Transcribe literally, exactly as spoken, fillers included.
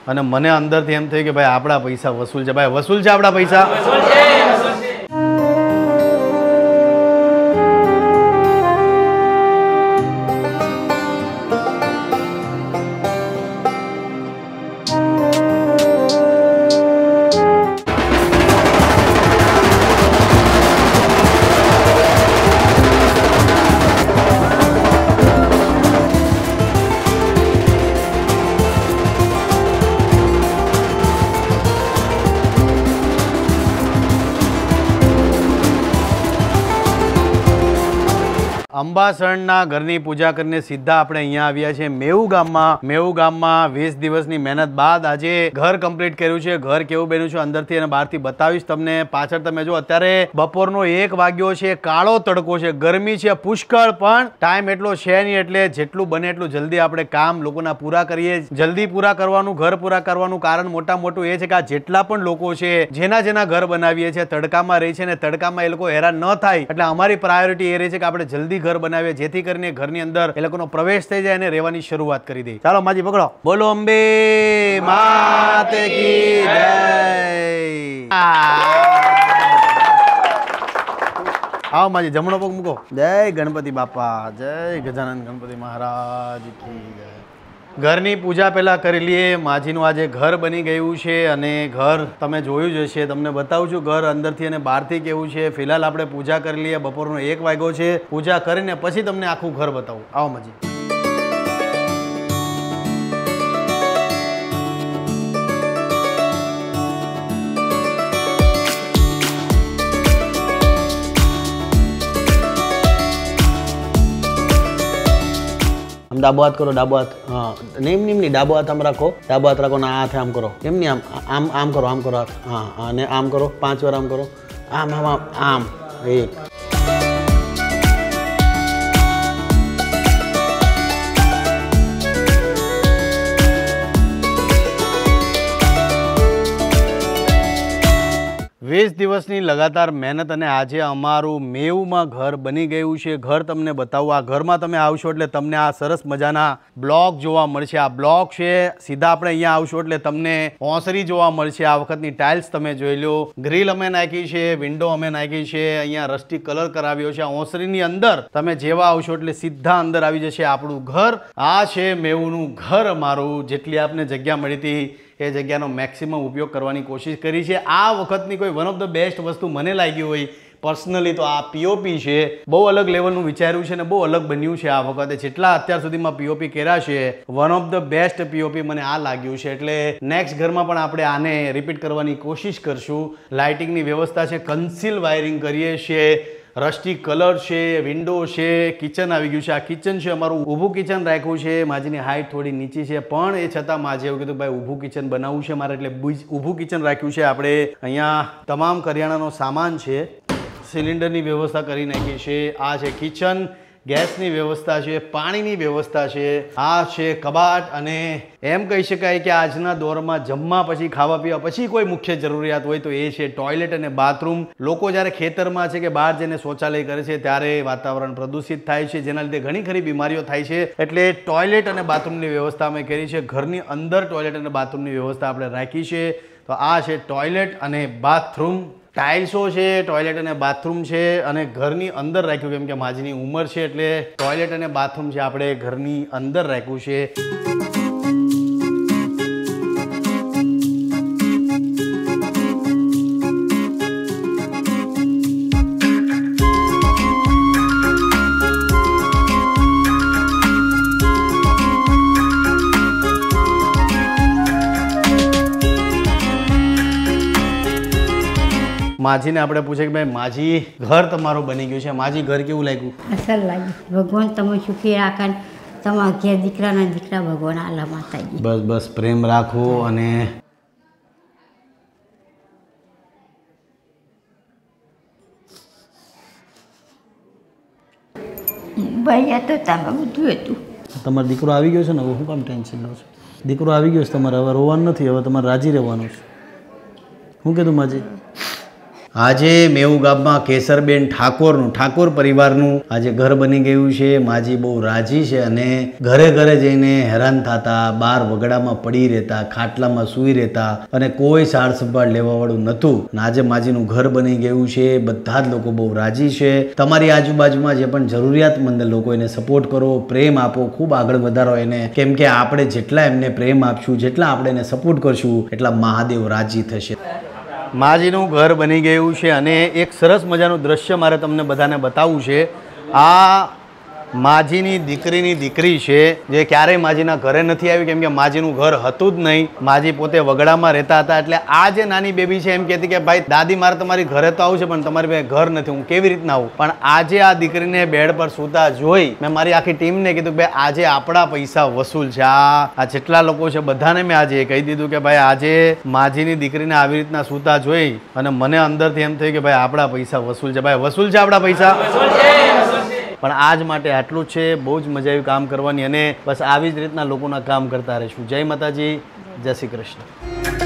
અને મને અંદરથી એમ થયું કે ભાઈ આપણા પૈસા વસૂલ છે. ભાઈ વસૂલ છે આપણા પૈસા? અંબાસણના ઘરની પૂજા કરીને સીધા આપણે અહીંયા આવ્યા છીએ મેહુ ગામમાં. મેહુ ગામમાં વીસ દિવસની મહેનત બાદ આજે ઘર કમ્પ્લીટ કર્યું છે. ઘર કેવું બન્યું છે અંદરથી અને બહારથી બતાવીશ તમને. પાછળ તમે જો અત્યારે બપોરનો એક વાગ્યો છે, કાળો તડકો છે, ગરમી છે પુષ્કળ, પણ ટાઈમ એટલો છે નહીં, એટલે જેટલું બને એટલું જલ્દી આપણે કામ લોકોના પૂરા કરીએ. જલ્દી પૂરા કરવાનું, ઘર પૂરા કરવાનું કારણ મોટા મોટું એ છે કે આ જેટલા પણ લોકો છે જેના જેના ઘર બનાવીએ છીએ તડકામાં રહી છે ને તડકામાં એ લોકો હેરાન ન થાય, એટલે અમારી પ્રાયોરિટી એ રહી છે કે આપણે જલ્દી ઘર બનાવીએ જેથી કરીને ઘરની અંદર એ લોકોનો પ્રવેશ થઈ જાય અને રહેવાની શરૂઆત કરી દે. ચાલો માજી પકડો. બોલો અંબે માતે કી જય. આવો માજી જમણો પગ મૂકો. જય ગણપતિ બાપા, જય ગજાનન ગણપતિ મહારાજ કી જય. ઘરની પૂજા પહેલા કરી લઈએ. માજીનું આજે ઘર બની ગયું છે અને ઘર તમે જોયું જ હશે. તમને બતાવું છું ઘર અંદરથી અને બહારથી કેવું છે. ફિલહાલ આપણે પૂજા કરી લઈએ. બપોરનો એક વાગ્યો છે. પૂજા કરીને પછી તમને આખું ઘર બતાવું. આવો માજી. ડાબો હાથ કરો, ડાબો હાથ. હા નહીં નહીં નહીં, ડાબો હાથ આમ રાખો, ડાબો હાથ રાખો ને આ હાથે આમ કરો. એમ નહીં, આમ આમ આમ કરો, આમ કરો હાથ. હા અને આમ કરો, પાંચ વાર આમ કરો. આમ આમ આમ આમ. એક. વીસ દિવસની લગાતાર મહેનત અને આજે અમારું મેહુમાં ઘર બની ગયું છે. ઘર તમને બતાવું. આ ઘરમાં તમે આવશો એટલે તમને આ સરસ મજાના બ્લોક જોવા મળશે. આ બ્લોક છે. સીધા આપણે અહીંયા આવશો એટલે તમને ઓસરી જોવા મળશે. આ વખતની ટાઇલ્સ તમે જોઈ લો. ગ્રીલ અમે નાખી છે, વિન્ડો અમે નાખી છે, અહીંયા રસ્ટી કલર કરાવ્યો છે. આ ઓસરીની અંદર તમે જેવા આવશો એટલે સીધા અંદર આવી જશે આપણું ઘર. આ છે મેહુનું ઘર અમારું. જેટલી આપને જગ્યા મળી હતી એ જગ્યાનો મેક્સિમમ ઉપયોગ કરવાની કોશિશ કરી છે. આ વખતની કોઈ વન ઓફ ધ બેસ્ટ વસ્તુ મને લાગી હોય પર્સનલી તો આ પીઓપી છે. બહુ અલગ લેવલનું વિચાર્યું છે ને બહુ અલગ બન્યું છે આ વખતે. જેટલા અત્યાર સુધીમાં પીઓપી કર્યા છે one of the best POP મને આ લાગ્યું છે. એટલે નેક્સ્ટ ઘરમાં પણ આપણે આને રિપીટ કરવાની કોશિશ કરશું. લાઇટિંગની વ્યવસ્થા છે, કન્સીલ વાયરિંગ કરીએ છીએ, રસ્ટી કલર છે, વિન્ડો છે, કિચન આવી ગયું છે. આ કિચન છે અમારું ઊભું કિચન રાખ્યું છે. માજીની હાઈટ થોડી નીચી છે પણ એ છતાં માજી એવું કીધું ભાઈ ઊભું કિચન બનાવવું છે મારે, એટલે ઊભું કિચન રાખ્યું છે આપણે. અહીંયા તમામ કરિયાણાનો સામાન છે. સિલિન્ડરની વ્યવસ્થા કરી નાખી છે. આ છે કિચન. ગેસની વ્યવસ્થા છે, પાણીની વ્યવસ્થા છે. આ છે કબાટ. અને એમ કહી શકાય કે આજના દોરમાં જમવા પછી, ખાવા પીવા પછી કોઈ મુખ્ય જરૂરિયાત હોય તો એ છે ટોયલેટ અને બાથરૂમ. લોકો જ્યારે ખેતરમાં છે કે બહાર જઈને શૌચાલય કરે છે ત્યારે વાતાવરણ પ્રદૂષિત થાય છે, જેના લીધે ઘણી ખરી બીમારીઓ થાય છે. એટલે ટોયલેટ અને બાથરૂમની વ્યવસ્થા અમે કરી છે. ઘરની અંદર ટોયલેટ અને બાથરૂમની વ્યવસ્થા આપણે રાખી છે. તો આ છે ટોયલેટ અને બાથરૂમ. ટાઇલ્સો છે, ટોયલેટ અને બાથરૂમ છે અને ઘરની અંદર રાખ્યું કેમ કે માજીની ઉંમર છે એટલે ટોયલેટ અને બાથરૂમ છે આપણે ઘરની અંદર રાખ્યું છે. માજીને આપણે પૂછે કે ભાઈ માજી ઘર તમારું બની ગયું છે. માજી ઘર કેવું લાગ્યું? અસર લાગ્યું. ભગવાન તમે સુખી રાખે, તમારા ઘેર દીકરાના દીકરા ભગવાન આલા માતાજી. બસ બસ પ્રેમ રાખો. અને ભાઈ તો તમે બધું હતું. તમારો દીકરો આવી ગયો છે ને, હવે શું કામ ટેન્શન લો છો? દીકરો આવી ગયો છે તમારે, હવે રોવાનું નથી, હવે તમારે રાજી રહેવાનું છે. શું કીધું માજી? આજે મેવું ગામમાં કેસરબેન ઠાકોરનું ઠાકોર પરિવારનું આજે ઘર બની ગયું છે. માજી બહુ રાજી છે અને ઘરે ઘરે જઈને હેરાન થતા, બાર વગડામાં પડી રહેતા, ખાટલામાં સૂઈ રહેતા અને કોઈ સાર સંભાળ લેવાવાળું નહોતું. આજે માજીનું ઘર બની ગયું છે. બધા જ લોકો બહુ રાજી છે. તમારી આજુબાજુમાં જે પણ જરૂરિયાતમંદ લોકો એને સપોર્ટ કરો, પ્રેમ આપો, ખૂબ આગળ વધારો એને, કેમ કે આપણે જેટલા એમને પ્રેમ આપશું, જેટલા આપણે એને સપોર્ટ કરશું, એટલા મહાદેવ રાજી થશે. માજીનું ઘર બની ગયું છે અને એક સરસ મજાનું દ્રશ્ય મારે તમને બધાને બતાવવું છે. આ માજીની દીકરીની દીકરી છે જે ક્યારેય માજીના ઘરે નથી આવી, કેમ કે માજીનું ઘર હતું જ નહીં. માજી પોતે વગડામાં રહેતા હતા. એટલે આ જે નાની બેબી છે એમ કહેતી કે ભાઈ દાદી મારે તમારી ઘરે તો આવું છે પણ તમારી પાસે ઘર નથી, હું કેવી રીતના આવું. પણ આજે આ દીકરીને બેડ પર સૂતા જોઈ મેં મારી આખી ટીમને કીધું કે ભાઈ આજે આપણા પૈસા વસૂલ છે. આ આ જેટલા લોકો છે બધાને મેં આજે કહી દીધું કે ભાઈ આજે માજીની દીકરીને આવી રીતના સૂતા જોઈ અને મને અંદરથી એમ થયું કે ભાઈ આપણા પૈસા વસૂલ છે. ભાઈ વસૂલ છે આપણા પૈસા. પણ આજ માટે આટલું જ છે. બહુ જ મજા આવી કામ કરવાની અને બસ આવી જ રીતના લોકોના કામ કરતા રહીશું. જય માતાજી, જય શ્રી કૃષ્ણ.